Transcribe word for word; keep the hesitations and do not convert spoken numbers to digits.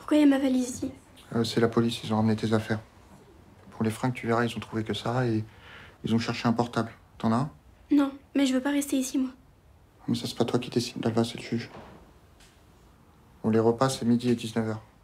Pourquoi il y a ma valise ici? euh, C'est la police, ils ont ramené tes affaires. Pour les fringues, tu verras, ils ont trouvé que ça et ils ont cherché un portable. T'en as un? Non, mais je veux pas rester ici, moi. Mais ça, c'est pas toi qui décide, Dalva, c'est le juge. Bon, les repas, c'est midi et dix-neuf heures.